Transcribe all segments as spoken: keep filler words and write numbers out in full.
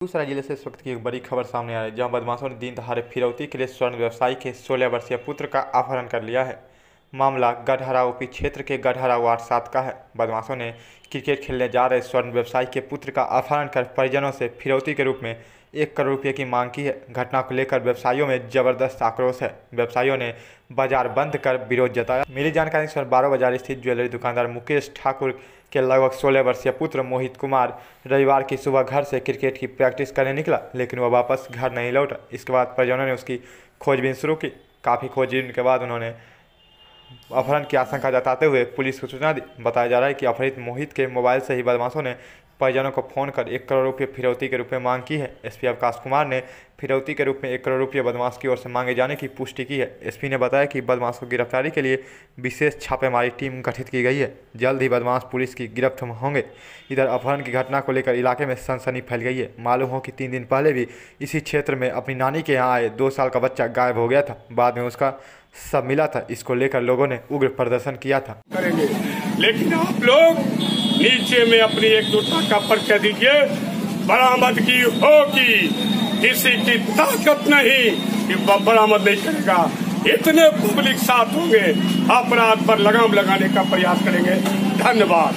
दूसरा जिले से इस वक्त की एक बड़ी खबर सामने आ रही है, जहां बदमाशों ने दिन दहाड़े फिरौती के लिए स्वर्ण व्यवसायी के सोलह वर्षीय पुत्र का अपहरण कर लिया है। मामला गढ़हरा ओपी क्षेत्र के गढ़हरा वार्ड सात का है। बदमाशों ने क्रिकेट खेलने जा रहे स्वर्ण व्यवसायी के पुत्र का अपहरण कर परिजनों से फिरौती के रूप में एक करोड़ रुपये की मांग की है। घटना को लेकर व्यवसायियों में जबरदस्त आक्रोश है। व्यवसायियों ने बाजार बंद कर विरोध जताया। मिली जानकारी अनुसार बारह बाजार स्थित ज्वेलरी दुकानदार मुकेश ठाकुर के लगभग सोलह वर्षीय पुत्र मोहित कुमार रविवार की सुबह घर से क्रिकेट की प्रैक्टिस करने निकला, लेकिन वह वापस घर नहीं लौटा। इसके बाद परिजनों ने उसकी खोजबीन शुरू की। काफ़ी खोजबीन के बाद उन्होंने अपहरण की आशंका जताते हुए पुलिस को सूचना दी। बताया जा रहा है कि अपहरित मोहित के मोबाइल से ही बदमाशों ने परिजनों को फोन कर एक करोड़ रुपये फिरौती के रूप में मांग की है। एसपी अवकाश कुमार ने फिरौती के रूप में एक करोड़ रुपये बदमाश की ओर से मांगे जाने की पुष्टि की है। एसपी ने बताया कि बदमाशों की गिरफ्तारी के लिए विशेष छापेमारी टीम गठित की गई है। जल्द ही बदमाश पुलिस की गिरफ्त में होंगे। इधर अपहरण की घटना को लेकर इलाके में सनसनी फैल गई है। मालूम हो कि तीन दिन पहले भी इसी क्षेत्र में अपनी नानी के यहाँ आए दो साल का बच्चा गायब हो गया था। बाद में उसका सब मिला था। इसको लेकर लोगों ने उग्र प्रदर्शन किया था। करेंगे, लेकिन आप लोग नीचे में अपनी एकजुटता का परिचय दीजिए। बरामद की होगी, किसी की ताकत नहीं कि बरामद नहीं करेगा। इतने पब्लिक साथ होंगे, अपराध पर लगाम लगाने का प्रयास करेंगे। धन्यवाद।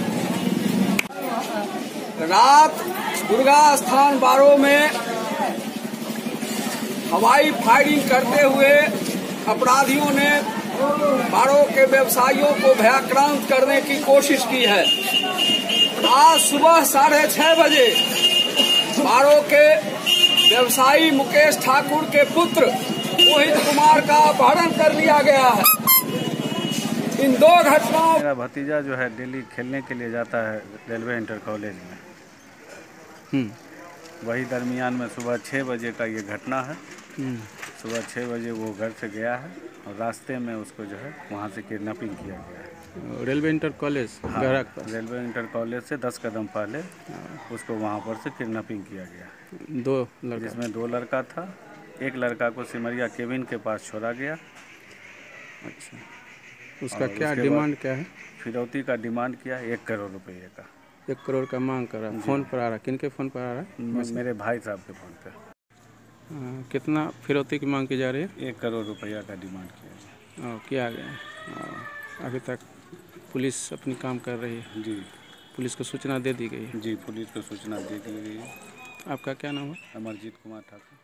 रात दुर्गा स्थान बारों में हवाई फायरिंग करते हुए अपराधियों ने बारों के व्यवसायियों को भयाक्रांत करने की कोशिश की है। आज सुबह साढ़े छह बजे बारों के व्यवसायी मुकेश ठाकुर के पुत्र मोहित कुमार का अपहरण कर लिया गया है। इन दो घटनाओं मेरा भतीजा जो है दिल्ली खेलने के लिए जाता है रेलवे इंटर कॉलेज में। हम्म वही दरमियान में सुबह छः बजे का ये घटना है। सुबह छः बजे वो घर से गया है और रास्ते में उसको जो है वहाँ से किडनैपिंग किया गया है। रेलवे इंटर कॉलेज, हाँ, रेलवे इंटर कॉलेज से दस कदम पहले उसको वहाँ पर से किडनैपिंग किया गया। दो लड़का, जिसमें दो लड़का था। एक लड़का को सिमरिया केबिन के पास छोड़ा गया। अच्छा, उसका क्या डिमांड क्या है? फिरौती का डिमांड किया एक करोड़ रुपये का। एक करोड़ का मांग कर रहा है। फ़ोन पर आ रहा है? किन के फ़ोन पर आ रहा है? मेरे भाई साहब के फ़ोन पर। आ, कितना फिरौती की मांग की जा रही है? एक करोड़ रुपया का डिमांड किया आ, किया गया। अभी तक पुलिस अपनी काम कर रही है? जी। पुलिस को सूचना दे दी गई है? जी, पुलिस को सूचना दे दी गई है। आपका क्या नाम है? अमरजीत कुमार ठाकुर।